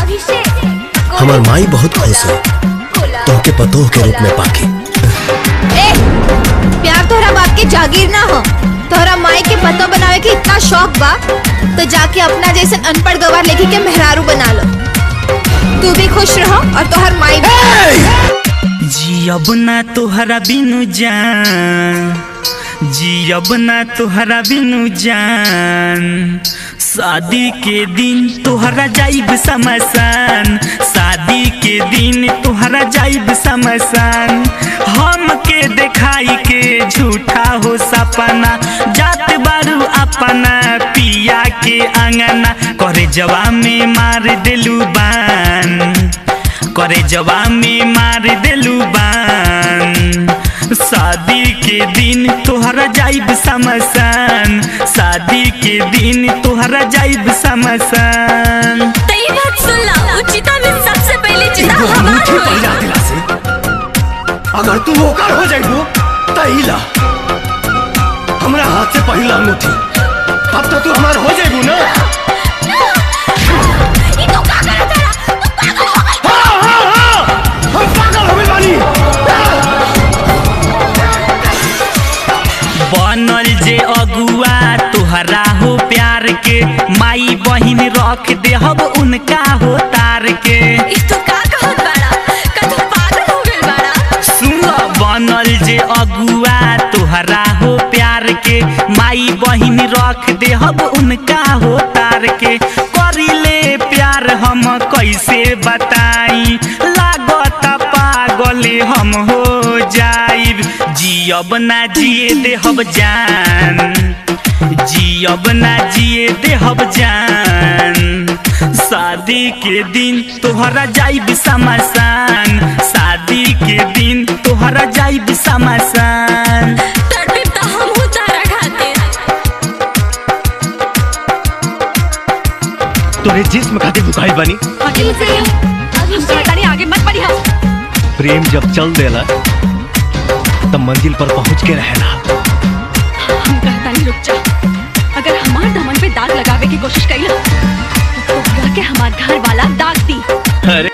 हमार माई बहुत खुश है तोहके पतोह के रूप में पाके। प्यार तोहरा बाप के जागीर ना हो, तोहरा माई के पतो बनावे के इतना शौक बा तो जाके अपना जैसे अनपढ़ गवार लेके के मेहरारू बना लो। तू भी खुश रहो और तोहर माई भी। जियब ना तोहरा बिनु जान, जियब ना तोहरा बिनु जान, शादी के दिन तोहरा जाइब समसान, शादी के दिन तोहरा जाइब समसान। हम के देखाई के झूठा हो सपना, जात बारू अपना पिया के अंगना, करे जवा में मार दिलू बान, करे जवा में मार दिलू बान। शादी के दिन तोहरा जाइब समसान, शादी के दिन तोहरा जाइब समसान। तई बात सुन ला, उचिता में सबसे पहले चिता हमार होई। अगर तू ओकर हो जाइबो तहिला हमरा हाथ से पहिला अंगूठी, अब तो तू हमार हो जाइबो ना। ई तो का करत है? तू पागल हो गई। हां हम पागल हो गइल बानी। बनल जे अगुआ तोहरा हो प्यार के, माई बहिन रख देहब उनका हो तार के। ई तो का कहत बाड़ा? का तू पागल हो गइल बाड़ा? सुन बनल जे अगुआ तोहरा हो प्यार के, माई बहिन रख देहब उनका हो तार के। करिले प्यार हम कैसे बताई, लागत पागल हम हो जाइब। जियब ना जिए देहब जान, जियब ना जिए देहब जान। शादी के दिन तोहरा जाइब समसान, शादी के दिन तोहरा जाइब समसान। तड़पिब त हमहू तारा खातिर। तोरे जिस्म खातिर भुखाइल बानी। आगे मत बढ़िया। प्रेम जब चल देला तब मंजिल पर पहुंच के रहेला। हम कहता नहीं रुक जा, अगर हमार दामन पे दाग लगावे की कोशिश करी तो तोहरा के हमार घर वाला दाग दी। अरे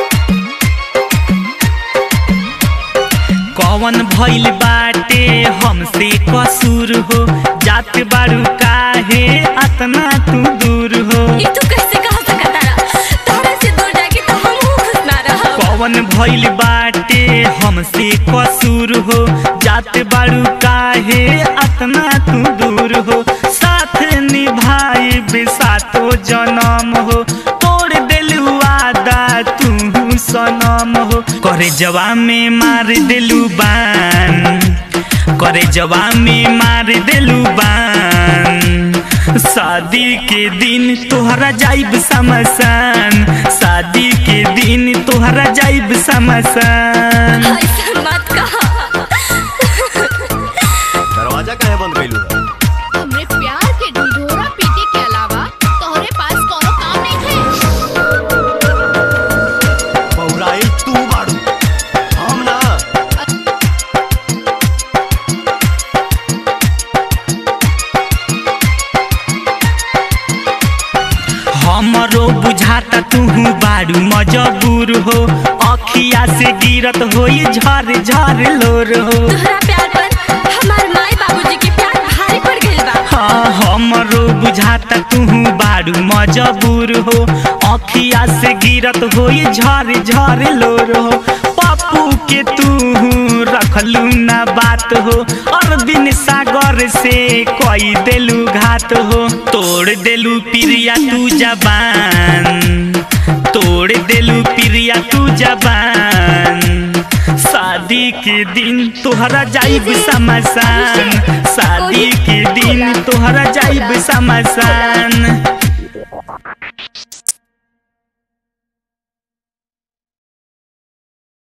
कौन भइल बाटे हमसे कसूर हो, जात बारू काहे अतना तू दूर हो। ये तू कैसे कह सकता? तोहरा से दूर जाके तो हम खुश ना रहब। कौन भइल बाटे हमसे कसूर हो, जात बारू काहे अतना तू दूर हो। साथ निभाई सातो जन्म हो, तोड़ दिलू वादा तू सनम हो। करे जवा में मार दिलू बान, करे जवा में मार दिलू बान। शादी के दिन तोहरा जाइब समसान, शादी के दिन तोहरा जाइब समसान। ऐसा मत कहा। दरवाजा काहे बंद कइलू? हमरे प्यार के ढिढोरा पीटे के अलावा तोहरे पास कोनो काम नहीं है। बौराई तू बाड़ू, हम ना। हमरो बुझाता तू बारू मजबूर हो, अखिया से गिरत होई झर झर लोर हो। तोहरा प्यार पर हमार माई बाबूजी के प्यार भारी पड़ गइल बा। हाँ हमरो बुझाता तू बारू मजबूर हो, अखिया से गिरत होई झर झर लोर हो। पप्पू के तू रखलू ना बात हो, अरविंद सागर से कोई देलू घात हो। तोड़ देलू प्रिया तू जबान, तोड़ देलू प्रिया तू जबान। शादी के दिन तोहरा जाइब समसान, शादी के दिन तोहरा जाइब समसान।